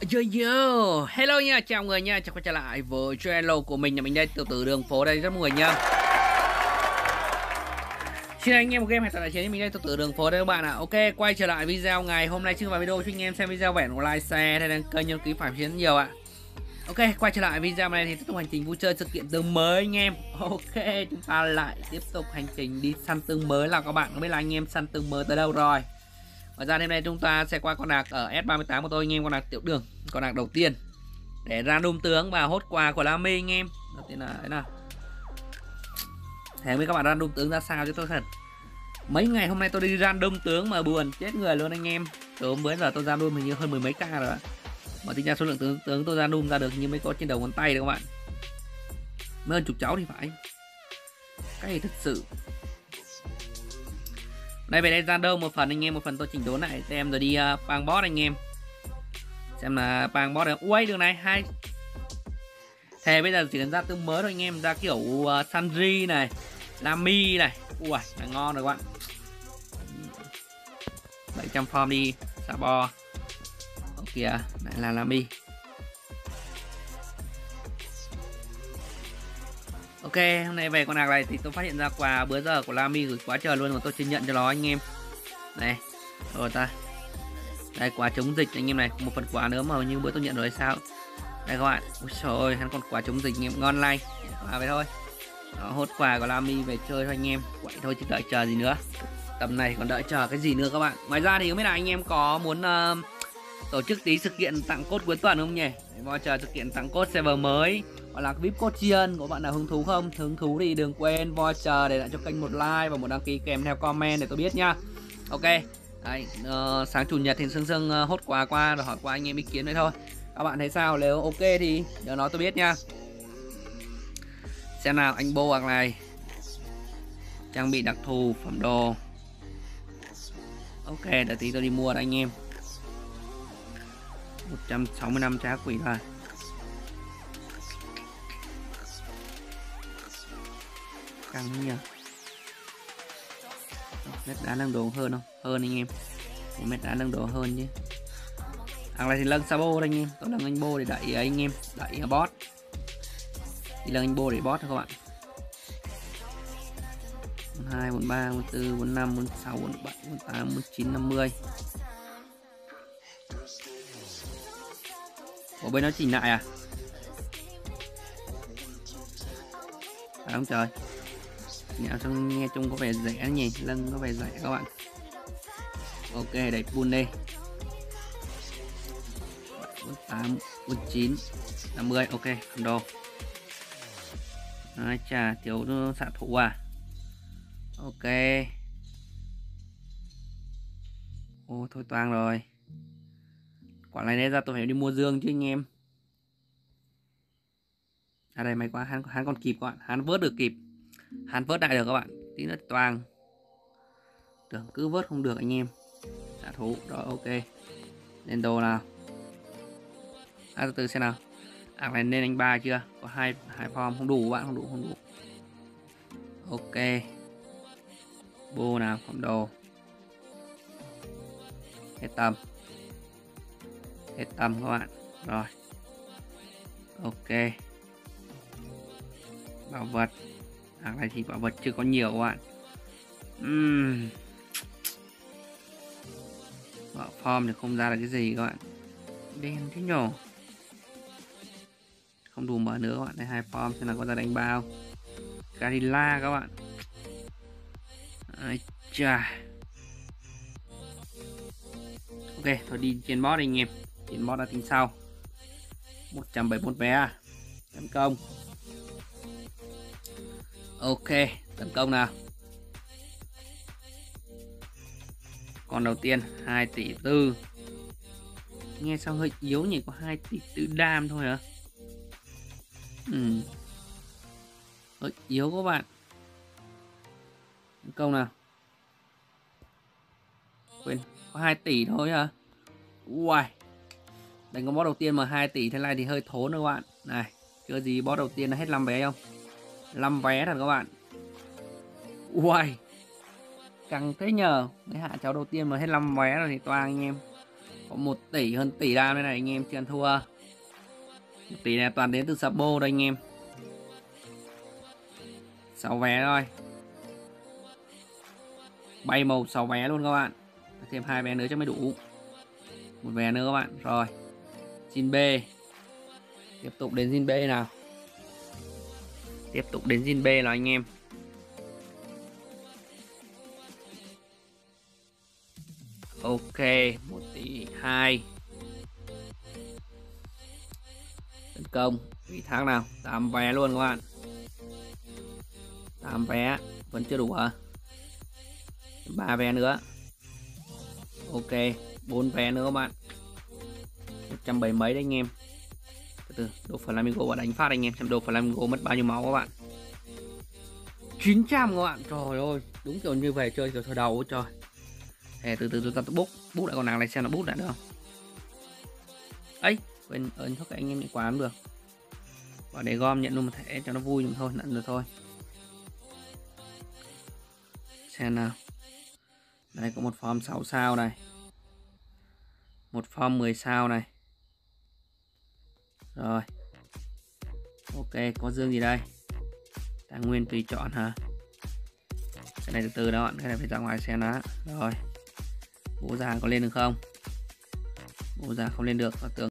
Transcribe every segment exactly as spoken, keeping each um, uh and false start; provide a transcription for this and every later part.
Yo yo, hello nha, chào người nha, chào quay trở lại với channel của mình. Nhà mình đây, Tiểu tử đường phố đây, rất mọi người nha. Xin anh em một game hẹn lại chiến mình đây, Tiểu tử đường phố đây các bạn ạ. Ok, quay trở lại video ngày hôm nay trước vào video cho anh em xem video vẹn của like share hay đăng kênh nhấn ký phải chiến nhiều ạ. Ok, quay trở lại video này thì tiếp tục hành trình vui chơi sự kiện tương mới anh em. Ok, chúng ta lại tiếp tục hành trình đi săn tương mới là các bạn không biết là anh em săn tương mới tới đâu rồi. Ngoài ra đêm nay chúng ta sẽ qua con đạc ở S ba mươi tám của tôi anh em, con đạc tiểu đường, con đạc đầu tiên để ra đum tướng và hốt quà của Lamy anh em. Đầu tiên là thế nào. Thế với các bạn ra đum tướng ra sao chứ tôi thật. Mấy ngày hôm nay tôi đi ra đum tướng mà buồn chết người luôn anh em. Từ hôm bữa giờ tôi ra đum hình như hơn mười mấy ca rồi. Mà tính ra số lượng tướng tướng tôi ra đum ra được như mấy có trên đầu ngón tay đấy các bạn. Mới hơn chục cháu thì phải. Cái này thật sự. Đây về đây ra đơm một phần anh em, một phần tôi chỉnh đốn lại xem rồi đi uh, bang boss anh em. Xem là bang boss này. Ui đường này hai. Thế bây giờ chỉ cần ra tương mới thôi anh em, ra kiểu uh, Sanji này, Lamy này. Ui là ngon rồi các bạn. bảy trăm form đi, Sabo. Ok kìa, lại là Lamy. Ok, hôm nay về con đạc này thì tôi phát hiện ra quà bữa giờ của Lamy gửi quá trời luôn mà tôi chưa nhận cho nó anh em. Này, rồi ta. Đây quà chống dịch anh em này, một phần quà nữa mà như bữa tôi nhận rồi sao. Đây các bạn, ôi trời ơi, hắn còn quà chống dịch anh em, ngon lành. Quà vậy thôi. Đó, hốt quà của Lamy về chơi thôi anh em. Vậy thôi chứ đợi chờ gì nữa. Tầm này còn đợi chờ cái gì nữa các bạn. Ngoài ra thì không biết là anh em có muốn uh, tổ chức tí sự kiện tặng cốt cuối tuần không nhỉ? Để chờ sự kiện tặng cốt server mới hoặc là vê i pê code tri ân của bạn nào hứng thú không? Hứng thú thì đừng quên voucher để lại cho kênh một like và một đăng ký kèm theo comment để tôi biết nhá. Ok. Đấy, uh, sáng chủ nhật thì sương sương uh, hốt quà qua rồi hỏi qua anh em ý kiến đấy thôi. Các bạn thấy sao? Nếu ok thì nhớ nói tôi biết nha. Xem nào, anh Bô hoặc này. Trang bị đặc thù, phẩm đồ. Ok, để tí tôi đi mua đó anh em. một trăm sáu mươi lăm trá quỷ rồi. Căng nhỉ. Mét đá nâng đồ hơn không? Hơn anh em. Một mét đá nâng đồ hơn chứ. Hàng này thì lân Sabo đây anh em. Tôi lân anh Bô để đẩy anh em, đẩy boss. Thì lân anh Bô để boss thôi các bạn. bốn hai, bốn ba, bốn tư, bốn năm, bốn sáu, bốn bảy, bốn tám, bốn chín, năm mươi. Ở bên nó chỉnh lại à? Phải không trời? Nhà trong nghe chung có vẻ rẻ nhỉ, lưng có vẻ rẻ các bạn. Ok, đẩy full đi. bốn tám, bốn chín, năm mươi, ok, cầm đồ. Đấy, chà, thiếu xạ thủ à? Ok. Ô, thôi toang rồi. Quả này nên ra tôi phải đi mua dương chứ anh em. À đây may quá, hắn, hắn còn kịp các bạn, hắn vớt được kịp. Hắn vớt lại được các bạn, tí nữa toang. Tưởng cứ vớt không được anh em. Xạ thủ, rồi ok. Lên đồ nào. À từ từ xem nào. À này nên anh ba chưa? Có hai hai form không đủ các bạn, không đủ không đủ. Ok. Bô nào, phẩm đồ. Hết tầm. Hết tầm các bạn. Rồi. Ok. Bảo vật. Hàng này thì bảo vật chưa có nhiều các bạn. uhm. Bảo form thì không ra là cái gì các bạn. Đen thế nhổ. Không đủ mở nữa các bạn. Đây hai form xem là có ra đánh bao. Garilla các bạn. Đấy, chà. Ok, thôi đi trên boss anh em. Trên boss đã tính sau. một trăm bảy mươi mốt vé tấn công. Ok, tấn công nào. Con đầu tiên hai tỷ tư. Nghe sao hơi yếu nhỉ, có hai tỷ tư đam thôi hả? Ừ. Hơi yếu các bạn. Tấn công nào. Quên, có hai tỷ thôi hả? Ui. Đánh con boss đầu tiên mà hai tỷ thế này thì hơi thốn rồi các bạn. Này, chưa gì boss đầu tiên nó hết năm vé không? năm vé thật các bạn. Ui. Căng thế nhờ. Đấy hạ cháu đầu tiên mà hết năm vé rồi thì toang anh em. Có một tỷ hơn tỷ đam đây này anh em, chưa ăn thua. Một tỷ này toàn đến từ Sabo đây anh em. sáu vé thôi. Bay màu sáu vé luôn các bạn. Thêm hai vé nữa cho mới đủ. Một vé nữa các bạn. Rồi. Zin B. Tiếp tục đến Zin B nào. Tiếp tục đến Zin B nào anh em. Ok, một tỷ hai. Tấn công, ủy thác nào, tám vé luôn các bạn. tám vé, vẫn chưa đủ à? ba vé nữa. Ok, bốn vé nữa các bạn. một trăm bảy mươi mấy đấy anh em. Từ từ, đồ Flamingo và đánh phát anh em xem đồ Flamingo mất bao nhiêu máu các bạn. chín trăm các bạn. Trời ơi, đúng kiểu như về chơi kiểu thời đầu trời. Thế từ từ chúng ta bút bút lại con nàng này xem nó bút lại được không. Ấy, quên ơn thức anh em nhận quán được. Và để gom nhận luôn một thẻ cho nó vui nhưng thôi, nhận rồi thôi. Xem nào. Đây có một form sáu sao này. Một form mười sao này. Rồi. Ok, có dương gì đây? Tài nguyên tùy chọn hả? Cái này từ từ đó, cái này phải ra ngoài xem đã. Rồi. Bố già có lên được không? Bố già không lên được, có tưởng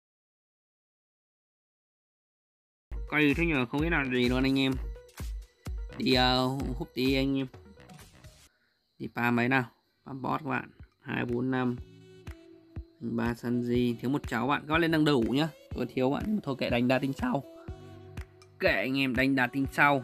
coi thế nhờ không biết là gì luôn anh em. Đi uh, hút tí anh em. Đi pa mấy nào? Pa bot các bạn. hai bốn năm. ba Sanji, thiếu một cháu bạn. Các bạn lên đang đủ nhá. Tôi thiếu bạn, thôi kệ đánh đá tinh sau. Kệ anh em đánh đá tinh sau.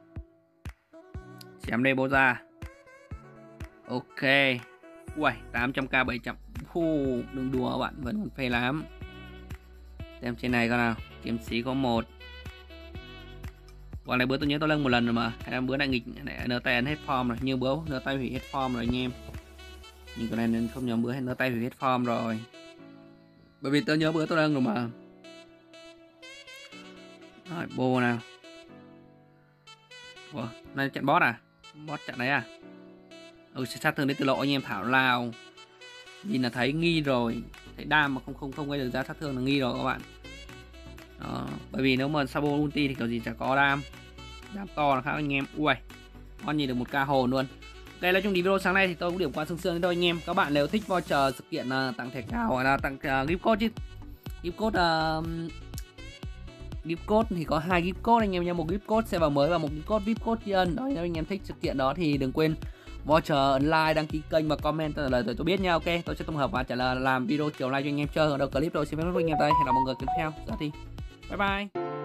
Chém đây bố ra. Ok. Uầy, tám trăm k bảy trăm. Phù, đừng đùa bạn, vẫn còn phê lắm. Xem trên này coi nào. Kiếm sĩ có một. Còn này bữa tôi nhớ tôi lên một lần rồi mà. Hay là bữa này nghịch này nở tay hết form rồi. Như bữa nở tay hủy hết form rồi anh em. Nhưng cái này nên không nhớ bữa hay nở tay hủy hết form rồi. Bởi vì tôi nhớ bữa tôi lên rồi mà. Rồi bô nào. Ủa, này trận boss à? Boss trận đấy à? Ừ, sát thương đến từ lộ anh em thảo lao. Nhìn là thấy nghi rồi. Thấy đam mà không không không gây được ra sát thương là nghi rồi các bạn. Đó. Bởi vì nếu mà Sabo ulti thì kiểu gì chả có đam. Đam to là khác anh em. Ui, con nhìn được một ca hồn luôn. Đây là trong video sáng nay thì tôi cũng điểm qua sương sương đến thôi anh em. Các bạn nếu thích voucher sự kiện uh, tặng thẻ cào hoặc là tặng uh, gift code chứ. Gift code uh, gift code thì có hai gift code anh em nha, một gift code server mới và một gift code vê i pê code tri ân. Đó, nếu anh em thích sự kiện đó thì đừng quên voucher ấn like, đăng ký kênh và comment trả lời tôi biết nha. Ok, tôi sẽ tổng hợp và trả lời làm video chiều nay cho anh em chơi. Ở đầu clip rồi xin phép các anh em đây. Hẹn gặp mọi người tiếp theo. Giờ thì bye bye.